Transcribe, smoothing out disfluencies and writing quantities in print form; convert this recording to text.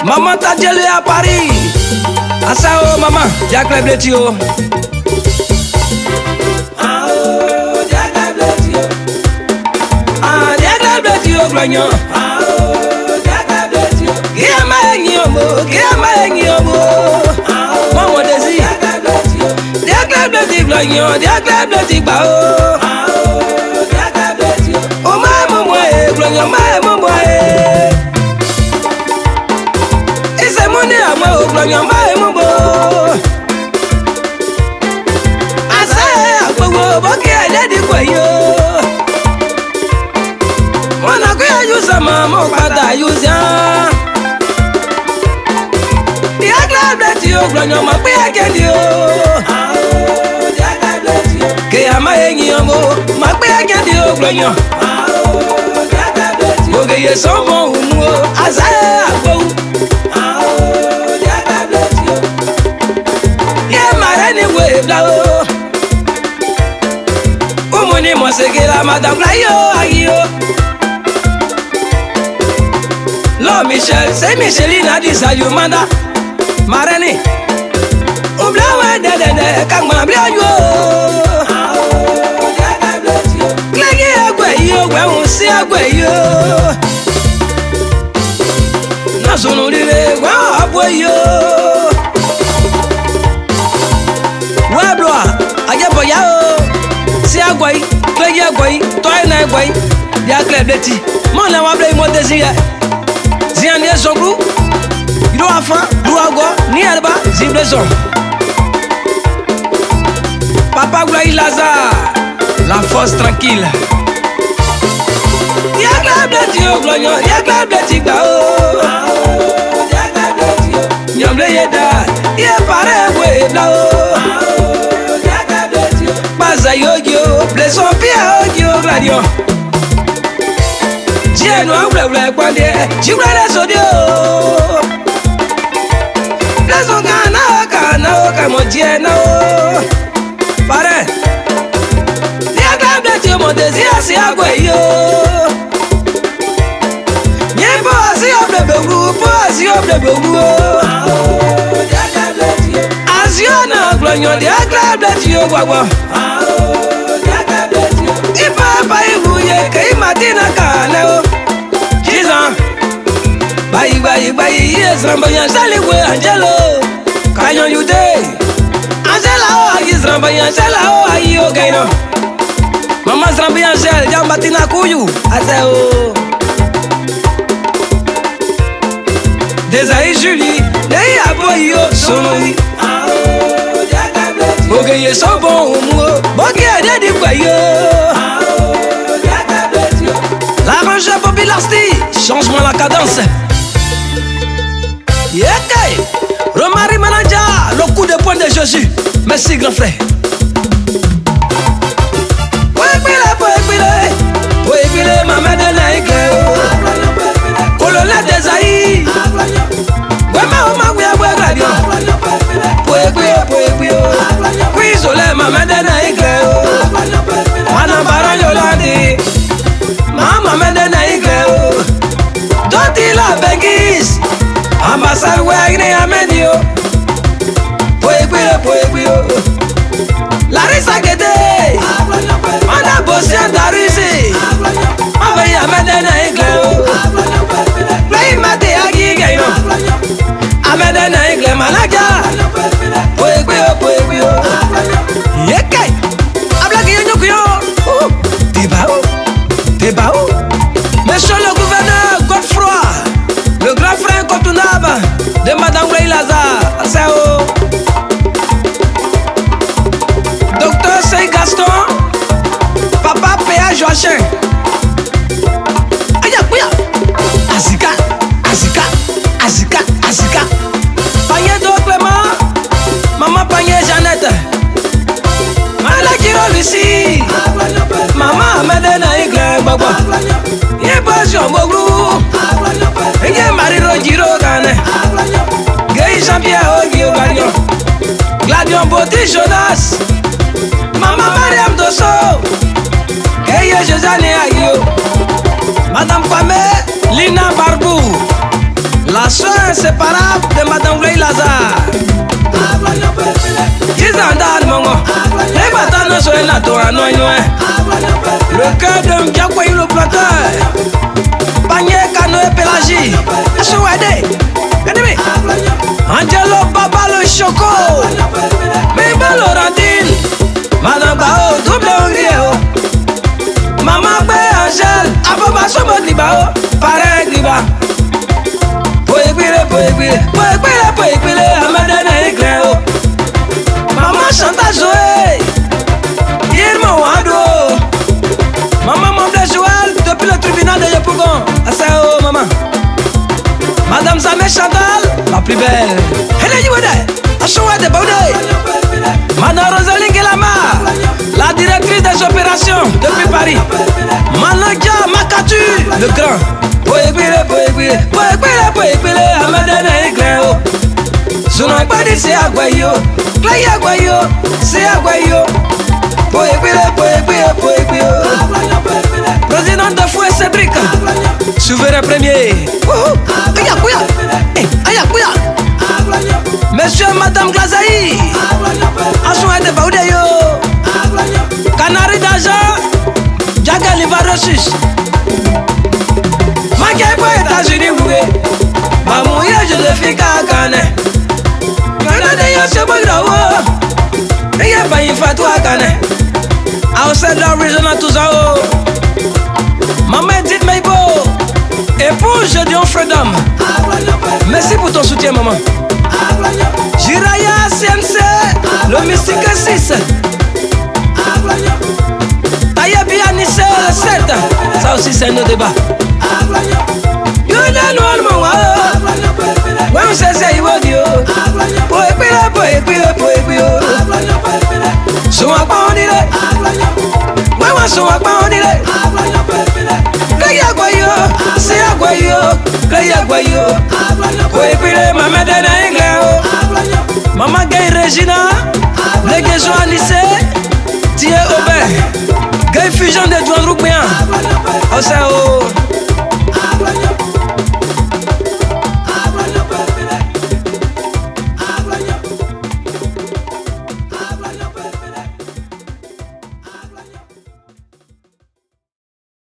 Maman t'a gelé à Paris. Asao maman, Jack Lebletio. Ah oh, Jack Lebletio. Ah, Jack Lebletio, Glagnon. Ah oh, Jack Lebletio. Guillaume Ngiomo. Ah oh, Maman Desi. Jack Lebletio. Jack Lebletio, Glagnon. Jack Lebletio, Bao. Ah oh, Jack Lebletio. Oh, maman, moi, Glagnon, maman, moi. Glagnon mai mumbo asa agbowo boke aledi kwayo mona ko yusa mama pada yusa dia glad you Glagnon ma pe agedi o ah dia glad you ke ama enyi omo ma pe agedi o Glagnon ah dia glad you oge ye so bon umu asa agbowo Umuni mosekela madame Glayo ayo. Lo Michel, c'est Michelina di Sayumanda. Marani. Ublawe de kangma blayo. Glagi agweyo, gweunsi agweyo. Nasunu lile gwa abweyo. Ajapo yao si agwai klegi agwai toy na agwai dia club leti mon na wa blay mo désir zian dia sogru do afa do agwa ni alba zibleson papa Glay Lazare la force tranquille dia club leti o Glagnon dia club leti ba o dia club leti o nyamle yeda dia pare we bla o Yo, bless on Pia, Glagnon. Tiens-nous, bleu, tu bleu, sodio. Bless on Cana, mon Dieu, no. Pare. Dia glad de mon désir, c'est à quoi yo. N'y pas si on bleu, Asiona, Glagnon, dia glad de you, guagua. Papa ibuye kei matina kaneo Kizan Bayi Yesrambayan Saliwe Angelo Kanyon yude Angela o Yesrambayan Sela o ayo gaino Mama Srambayan Sel Jambatina kuyu Aseo Desaï Julie Dei aboyo Sonoi Boge ye so bon umu Boge ade di kwayo L'arrangeur Bobby Lasty, change-moi la cadence. Yekay, Romari Mananja, le coup de poing de Jésus. Merci grand frère. Pouepile, maman de Naïke. Colonel Desaï. Wema Oma Ouya Glagnon. Pouepile. Cuisole, maman de Naïke. Manambara Yolandi. Mama mende na igleo Doti la bengis Ambasar wegni amendio Pouequio Larissa Gede Manda Bosian Darisi Aveya mende na igleo Play mate agi gaino Amende na igle malaga Pouequio Yekay Ablaki yonyukuyo Tebao Monsieur le gouverneur Godefroy, le grand frère incontournable de Madame Glay Lazare, Asao Docteur Sey Gaston, Papa P.A. Joachim Ayakuya Azika Panier d'eau Clément, Maman Panier Jeannette Malakiro Lucie Maman Medena Igle Baba Ye Passion Boglu Ye Mariro Giro Gane Gay Jean-Pierre Ogio Glagnon Glagnon Boti Jonas Maman Mariam Dosso Gay Josane Agio Madame Kwame Lina Barbou La sœur inséparable de Madame Gloire Lazare. Gizandal Mongo, les batanes sont là, toi, non, le cœur de Mdiakoy le planteur. Panier, Cano et Pélagie. Achouade. Angelo Baba le Choco. Mabel Laurentine. Madame Bao, double Hongrie. Maman Bé Angèle. Ababa Somo Libao. Pareil Liba. Poéguile. Amadana Éclair. Maman Chanta Zoé. Irma Wado. Maman Mondé Joël. Depuis le tribunal de Yopougon. Asao maman. Madame Zamé Chantal. La plus belle. Hélène Youede. Achouade Baudé. Madame Rosalie Guélama. La directrice des opérations depuis Paris. Manadia Makatu. Le grand. Poéguile. Amadana Éclair. Sono pas dit c'est Aguayo. Clay Aguayo. C'est Aguayo. Poéguile. Président de Fouet Cédric. Souverain premier. Ayakuya. Monsieur et Madame Glazaï. Achouette Baudéyo. Canari d'argent. Jagal Livarosus. Maguette aux États-Unis. Mamouye, je le fais Kagane. Canadien, c'est bon. Il n'y a pas une fatwa Kane. Outside the regional to Zao. Maman dit Maïbo. Épouse, je dis en freedom. Merci pour ton soutien, maman. Jiraya CNC, le mystique 6. Tayabi Anissé, le 7. Ça aussi, c'est un débat. Yona Noir Mawa. Ouais, c'est Iwodio. Poépio. Souma pas on dirait. Ouais, souma pas on dirait. C'est Aguayo. Poépio, maman Dana Inglao. Maman Gay Regina. Les Guéjons Anissé. Thier Aubin. Gay Fusion de Douane Roukbien. Osao.